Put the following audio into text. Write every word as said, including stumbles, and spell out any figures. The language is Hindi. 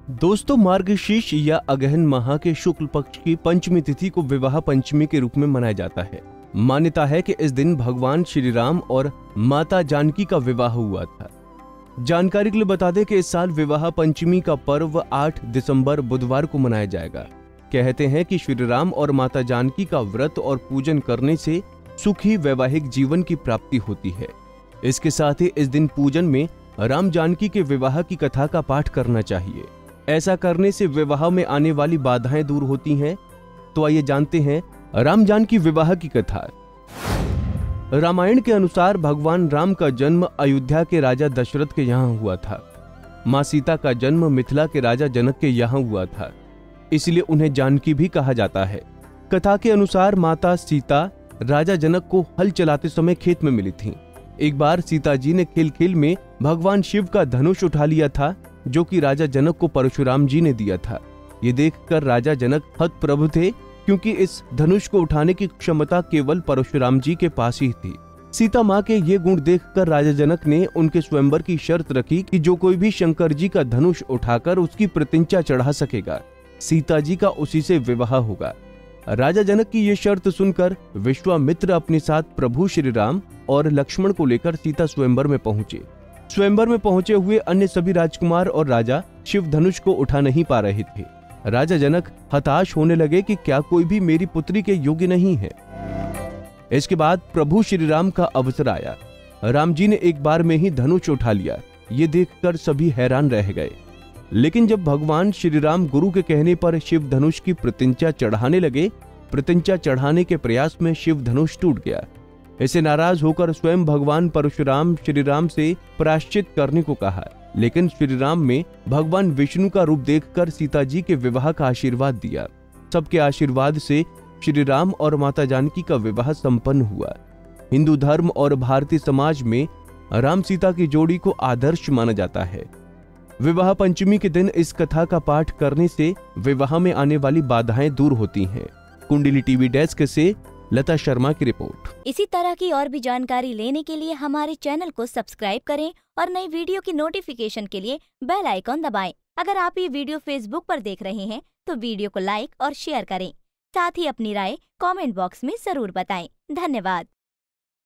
दोस्तों, मार्गशीर्ष या अगहन माह के शुक्ल पक्ष की पंचमी तिथि को विवाह पंचमी के रूप में मनाया जाता है। मान्यता है कि इस दिन भगवान श्री राम और माता जानकी का विवाह हुआ था। जानकारी के लिए बता दें कि इस साल विवाह पंचमी का पर्व आठ दिसंबर बुधवार को मनाया जाएगा। कहते हैं कि श्री राम और माता जानकी का व्रत और पूजन करने से सुखी वैवाहिक जीवन की प्राप्ति होती है। इसके साथ ही इस दिन पूजन में राम जानकी के विवाह की कथा का पाठ करना चाहिए। ऐसा करने से विवाह में आने वाली बाधाएं दूर होती हैं। तो आइए जानते हैं राम जानकी विवाह की कथा। रामायण के अनुसार भगवान राम का जन्म अयोध्या के राजा दशरथ के यहाँ हुआ था। माँ सीता का जन्म मिथिला के राजा जनक के यहाँ हुआ था, इसलिए उन्हें जानकी भी कहा जाता है। कथा के अनुसार माता सीता राजा जनक को हल चलाते समय खेत में मिली थीं। एक बार सीता जी ने खेल खेल में भगवान शिव का धनुष उठा लिया था, जो कि राजा जनक को परशुराम जी ने दिया था। ये देखकर राजा जनक हतप्रभ थे, क्योंकि इस धनुष को उठाने की क्षमता केवल परशुराम जी के पास ही थी। सीता माँ के ये गुण देखकर राजा जनक ने उनके स्वयंवर की शर्त रखी कि जो कोई भी शंकर जी का धनुष उठाकर उसकी प्रतिज्ञा चढ़ा सकेगा, सीता जी का उसी से विवाह होगा। राजा जनक की ये शर्त सुनकर विश्वामित्र अपने साथ प्रभु श्री राम और लक्ष्मण को लेकर सीता स्वयंवर में पहुंचे। स्वयंवर में पहुंचे हुए अन्य सभी राजकुमार और राजा शिव धनुष को उठा नहीं पा रहे थे। राजा जनक हताश होने लगे कि क्या कोई भी मेरी पुत्री के योग्य नहीं है। इसके बाद प्रभु श्री राम का अवसर आया। राम जी ने एक बार में ही धनुष उठा लिया। ये देखकर सभी हैरान रह गए। लेकिन जब भगवान श्री राम गुरु के कहने पर शिव धनुष की प्रतिज्ञा चढ़ाने लगे, प्रतिज्ञा चढ़ाने के प्रयास में शिव धनुष टूट गया। इसे नाराज होकर स्वयं भगवान परशुराम श्री राम से प्रायश्चित करने को कहा। लेकिन श्री राम में भगवान विष्णु का रूप देखकर सीता जी के विवाह का आशीर्वाद दिया। सबके आशीर्वाद से श्री राम और माता जानकी का विवाह संपन्न हुआ। हिंदू धर्म और भारतीय समाज में राम सीता की जोड़ी को आदर्श माना जाता है। विवाह पंचमी के दिन इस कथा का पाठ करने से विवाह में आने वाली बाधाएं दूर होती हैं। कुंडली टीवी डेस्क से लता शर्मा की रिपोर्ट। इसी तरह की और भी जानकारी लेने के लिए हमारे चैनल को सब्सक्राइब करें और नई वीडियो की नोटिफिकेशन के लिए बेल आइकॉन दबाएं। अगर आप ये वीडियो फेसबुक पर देख रहे हैं तो वीडियो को लाइक और शेयर करें। साथ ही अपनी राय कमेंट बॉक्स में जरूर बताएं। धन्यवाद।